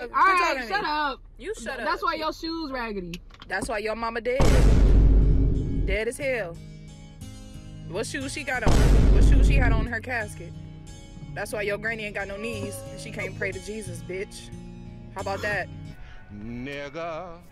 Alright, shut up. You shut up. That's why your shoes raggedy. That's why your mama dead. Dead as hell. What shoes she got on? What shoes she had on her casket? That's why your granny ain't got no knees and she can't pray to Jesus, bitch. How about that? Nigga.